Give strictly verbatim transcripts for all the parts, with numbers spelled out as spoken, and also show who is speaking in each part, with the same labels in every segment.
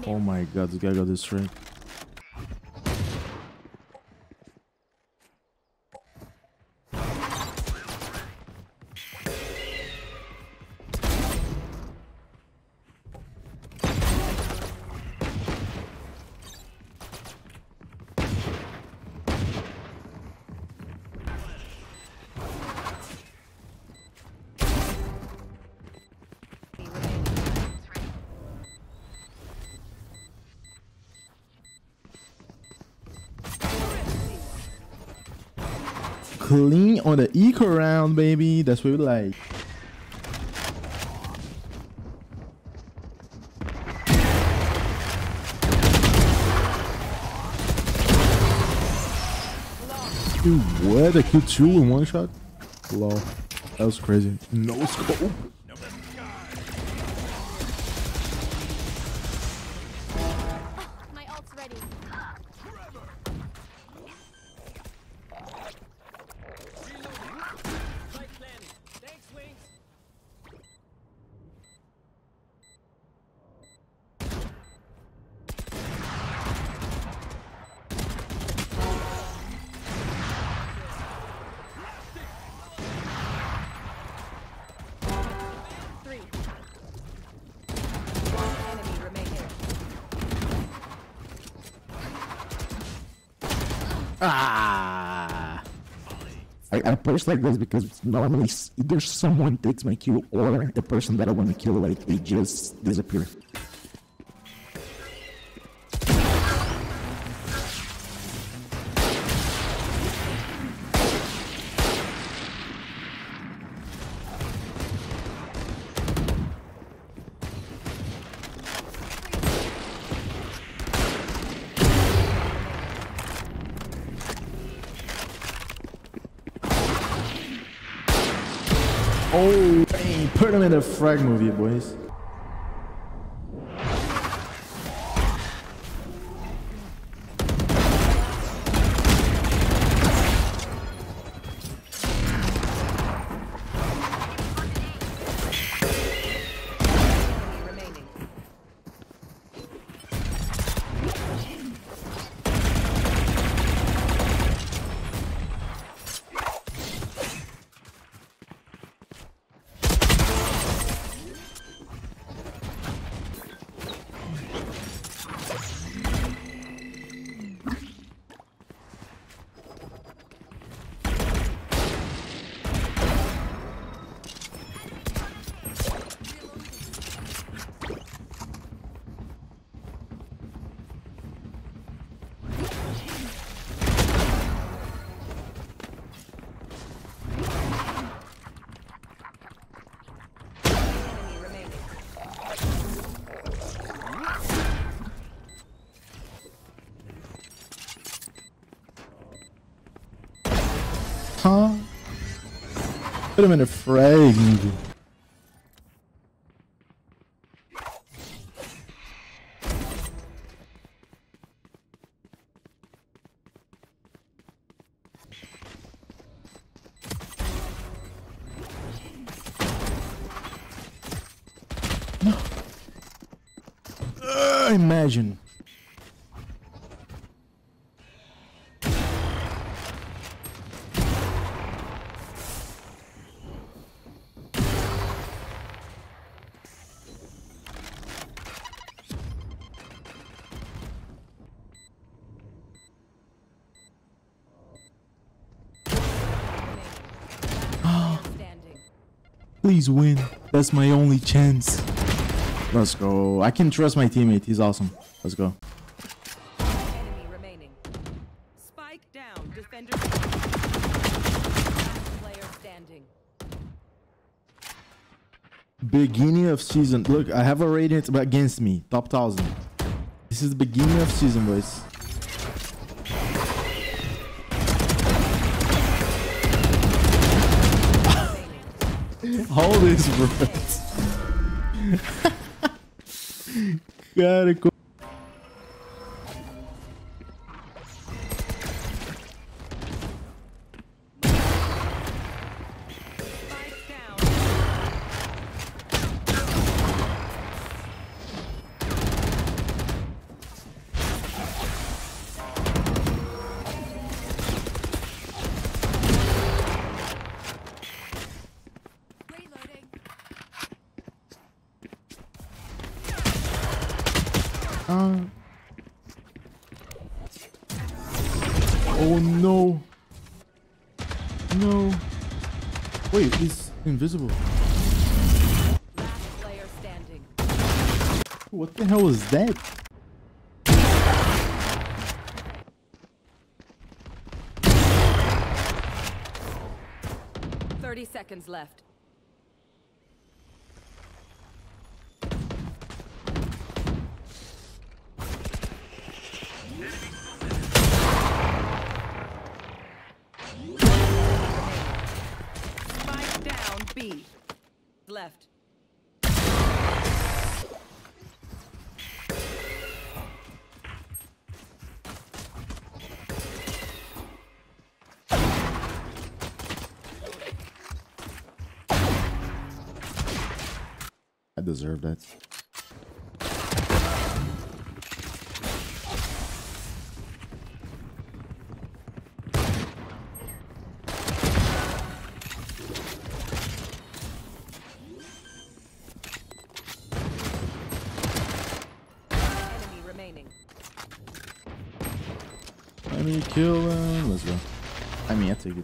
Speaker 1: Oh my god, this guy got this straight. Clean on the eco round, baby. That's what we like. Dude, what? I killed two in one shot? Lol. That was crazy. No scope.
Speaker 2: My ult's ready.
Speaker 1: Ah!
Speaker 3: I, I push like this because normally s- either someone takes my kill or the person that I want to kill, like, they just disappear.
Speaker 1: Oh, dang. Put him in the frag movie, boys. Huh? Put him in a frag movie. Uh, imagine. Please win. That's my only chance. Let's go. I can trust my teammate. He's awesome. Let's go.
Speaker 4: Enemy remaining. Spike down. Defender. Player standing.
Speaker 1: Beginning of season. Look, I have a radiant against me. Top thousand. This is the beginning of season, boys. All this, bro. Cara, co-
Speaker 4: Spike down.
Speaker 1: Uh. Oh no. No. Wait, he's invisible.
Speaker 4: Last player standing.
Speaker 1: What the hell was that?
Speaker 4: thirty seconds left. Spike down B. Left.
Speaker 1: I deserve that.
Speaker 4: Enemy remaining.
Speaker 1: Let me kill him. Let's go. I mean, I take it.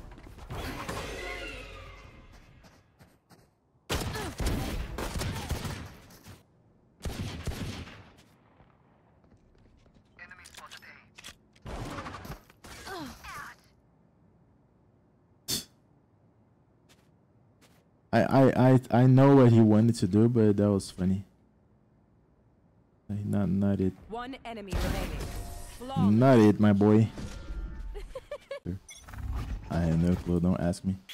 Speaker 1: I, I, I, I know what he wanted to do, but that was funny. Not, not it.
Speaker 4: One enemy remaining. Flawless.
Speaker 1: Not it, my boy. I have no clue. Don't ask me.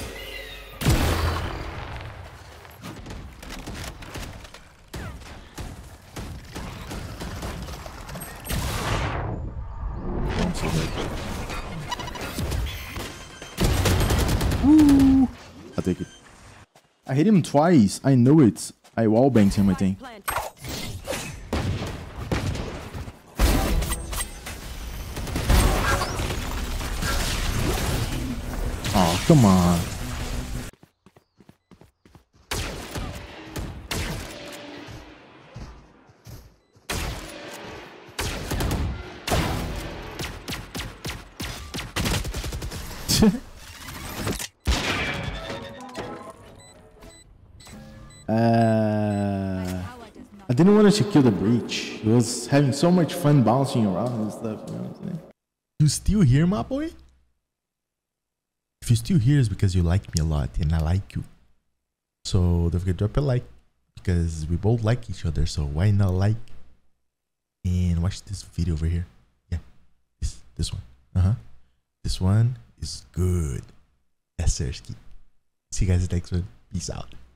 Speaker 1: Don't say that. Woo! I'll take it. I hit him twice. I know it. I wallbanged him, I think.
Speaker 4: Planted.
Speaker 1: Oh, come on. uh, I didn't want to kill the breach. He was having so much fun bouncing around and stuff. You know what I'm saying? You still here, my boy? If you're still here, it's because you like me a lot and I like you. So don't forget to drop a like because we both like each other. So why not like and watch this video over here? Yeah, this this one. Uh huh. This one is good. Yes, sir. See you guys next one. Peace out.